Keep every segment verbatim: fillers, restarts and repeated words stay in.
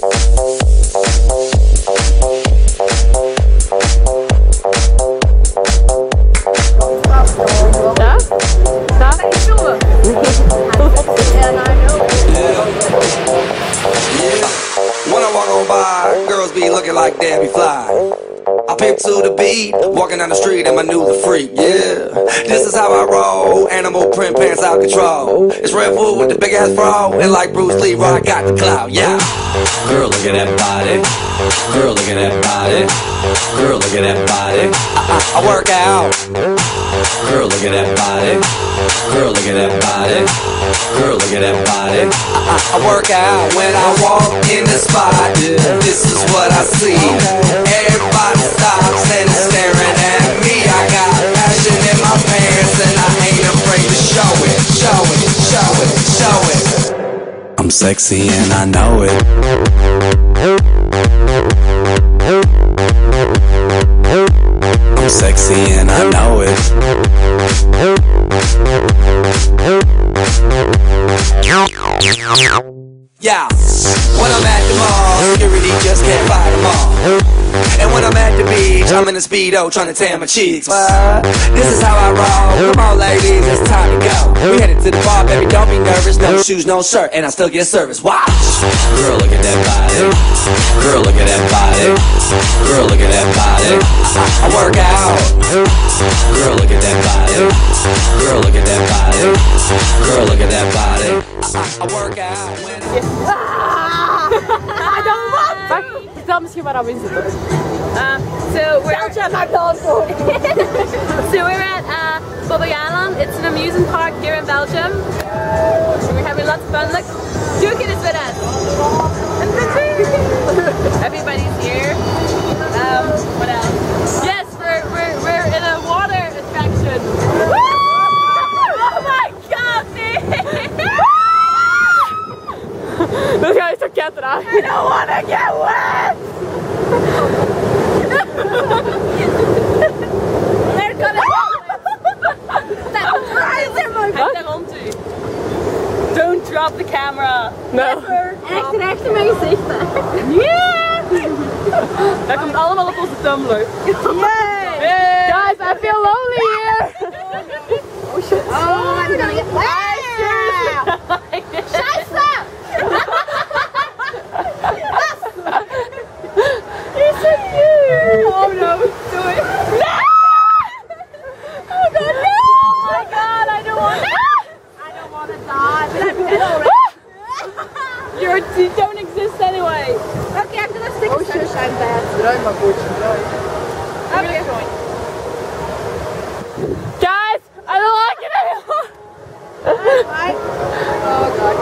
Like Debbie Fly, I pimp to the beat, walking down the street and my new the freak, yeah. This is how I roll, animal print pants out control. It's Red Bull with the big ass fro, and like Bruce Lee, I got the clout, yeah. Girl, look at that body. Girl, look at that body. Girl, look at that body. I, I, I work out. Girl, look at that body. Girl, look at that body. Girl, look at that body. I, I, I work out when I walk in the spot. This is what I see. Everybody stops and is staring at me. I got passion in my pants and I ain't afraid to show it. Show it, show it, show it. I'm sexy and I know it. I'm sexy and I know it. Yeah, when I'm at the mall, security just can't buy them all. And when I'm at the beach, I'm in a Speedo trying to tan my cheeks. But this is how I roll. Come on ladies, it's time to go. We headed to the bar, baby, don't be nervous. No shoes, no shirt, and I still get service. Watch. Girl, look at that body. Girl, look at that body. Girl, look at that body. I, I work out. Girl, look at that body. Girl, look at that body. Girl, look at that body. I, I work out. When I don't want to. Vertel misschien waarom is het. Uh, so we're so we're at uh, Bobbejaanland. It's an amusement park here in Belgium. So we're having lots of fun. Look, Duke is with us. Everybody's here. Um, what else? Yes, we're we're we're in a water attraction. Oh my God, This guy is so cat raar. I don't want to get wet. They're gonna. Don't drop the camera. No. Echt recht in mijn gezicht. Yeah. Dat komt allemaal op onze Tumblr. Yay! Yay! Guys, I feel lonely here. Oh shit. Oh, I'm gonna get wet. Scheiße! You're so cute. Oh no, do it. No! Oh god, no! Oh my god, I don't want to. I don't want to die, but I'm dead already. Your teeth don't exist anyway. Okay, I'm gonna stick a sunshine bed. Draai maar pootje, draai. Okay. Guys, I don't like it anymore. Bye. Oh god.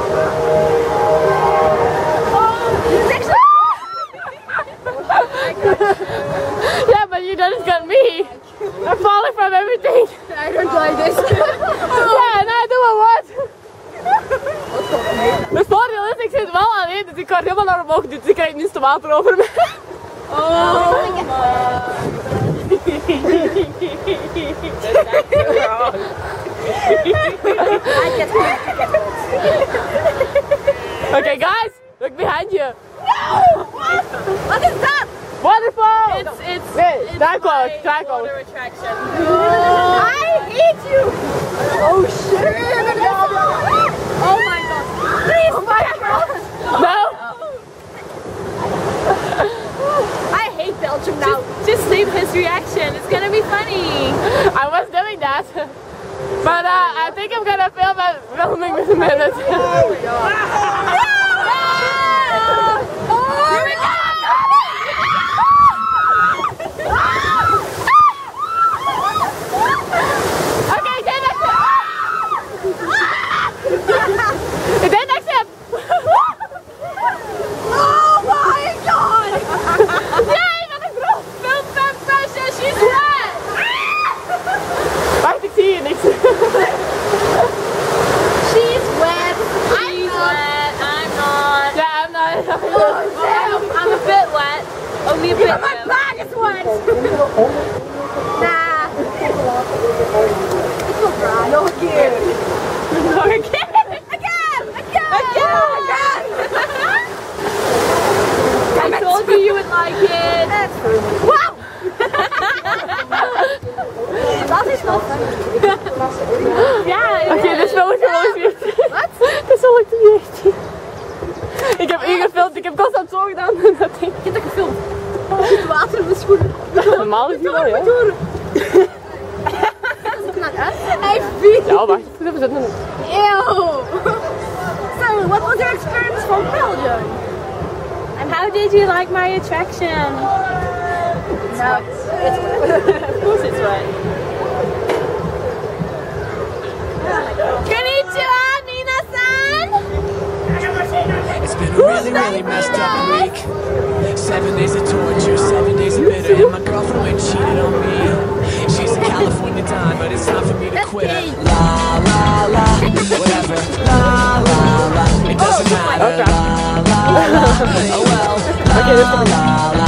Yeah, but you done got me. I'm falling from everything. I don't like this. Yeah, and I do what? Het voordeel is, ik zit wel alleen, dus ik kan helemaal naar omhoog, dus ik krijg niet te water over me. Oh my god. That's wrong. I get Okay, guys, look behind you. No! What? What is that? Waterfall! It's it's Wait, it's that close, my that close. water attraction. Oh. I hate you! Oh shit! Oh my god! Please, oh my god! No? I hate Belgium now. Just, just leave his reaction. It's gonna be funny. I was doing that. But uh, I think I'm gonna film it, filming this minute. Oh my god. Oh my god! Okay, then next step. Then next step. Oh my god! Yay, wat een groot Film from Prussia, she's wet! Wacht, ik zie je niks. She's wet. She's wet. I'm not. Yeah, I'm not. Oh, damn. I'm a bit wet. Only a bit wet. My bag is wet. Nah. It's not dry. No, again. No, again. Again. Again. Again. Again. like it. Wow! Dat is nog. Ja, Oké, dit wil ik gewoon niet. Wat? Dit wil ik niet. Ik heb u gefilmd, ik heb constant zo gedaan. Dat ding. Ik heb dat gefilmd. Het water in mijn schoenen. Normaal is het wel, ja. Dat is ook naar uit. Hij vies. Ja, wacht. We zitten een... Ew. So, what was your experience from Belgium? And how did you like my attraction? No, it's wet. Of course it's wet. Konnichiwa, minasan! It's been a really, really messed up week. Seven days of torture, seven days of bitter, and my girlfriend went and cheated on me. She's a California dime, but it's time for me to quit her. La la la, whatever. La la la, it doesn't matter. La la la, oh well. La la la.